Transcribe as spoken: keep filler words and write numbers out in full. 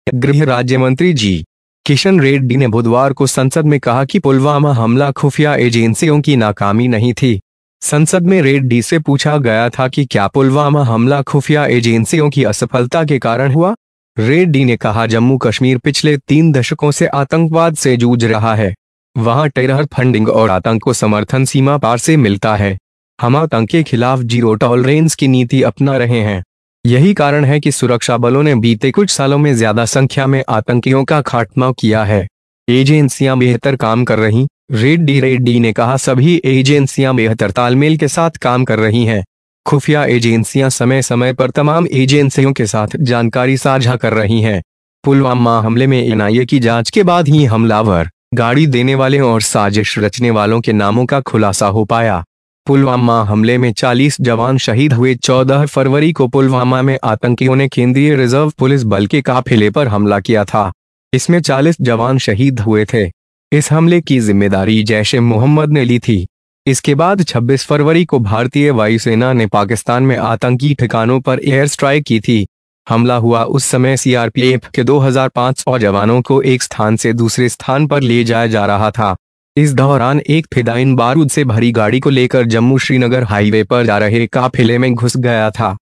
गृह राज्य मंत्री जी किशन रेड्डी ने बुधवार को संसद में कहा कि पुलवामा हमला खुफिया एजेंसियों की नाकामी नहीं थी। संसद में रेड्डी से पूछा गया था कि क्या पुलवामा हमला खुफिया एजेंसियों की असफलता के कारण हुआ। रेड्डी ने कहा, जम्मू कश्मीर पिछले तीन दशकों से आतंकवाद से जूझ रहा है। वहां टेरर फंडिंग और आतंक को समर्थन सीमा पार से मिलता है। हम आतंक के खिलाफ जीरो टॉलरेंस की नीति अपना रहे हैं। यही कारण है कि सुरक्षा बलों ने बीते कुछ सालों में ज्यादा संख्या में आतंकियों का खात्मा किया है। एजेंसियां बेहतर काम कर रही, रेड्डी रेड्डी ने कहा। सभी एजेंसियां बेहतर तालमेल के साथ काम कर रही हैं। खुफिया एजेंसियां समय समय पर तमाम एजेंसियों के साथ जानकारी साझा कर रही हैं। पुलवामा हमले में एन आई ए की जांच के बाद ही हमलावर, गाड़ी देने वाले और साजिश रचने वालों के नामों का खुलासा हो पाया। पुलवामा हमले में चालीस जवान शहीद हुए। चौदह फरवरी को पुलवामा में आतंकियों ने केंद्रीय रिजर्व पुलिस बल के काफिले पर हमला किया था। इसमें चालीस जवान शहीद हुए थे। इस हमले की जिम्मेदारी जैश-ए-मोहम्मद ने ली थी। इसके बाद छब्बीस फरवरी को भारतीय वायुसेना ने पाकिस्तान में आतंकी ठिकानों पर एयर स्ट्राइक की थी। हमला हुआ उस समय सी आर पी एफ के दो हज़ार पाँच सौ जवानों को एक स्थान से दूसरे स्थान पर ले जाया जा रहा था। इस दौरान एक फिदायीन बारूद से भरी गाड़ी को लेकर जम्मू श्रीनगर हाईवे पर जा रहे काफिले में घुस गया था।